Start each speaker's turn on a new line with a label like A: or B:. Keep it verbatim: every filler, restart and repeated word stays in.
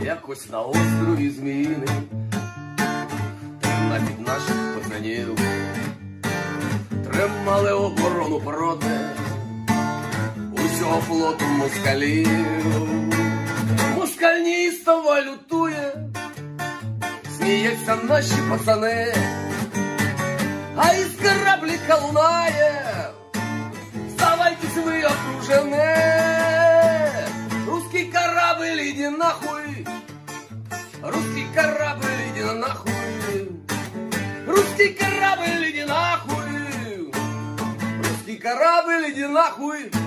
A: якось на острові Зміїним, тринадцять наших пацанів тримали оборону проти усього флоту москалів. Москальністо валютує, сміються наші пацани, а із кораблика лунає: вставайтесь, вы окружены. Русский корабль, иди нахуй. Русский корабль, иди нахуй. Русский корабль, иди нахуй. Русский корабль, иди нахуй.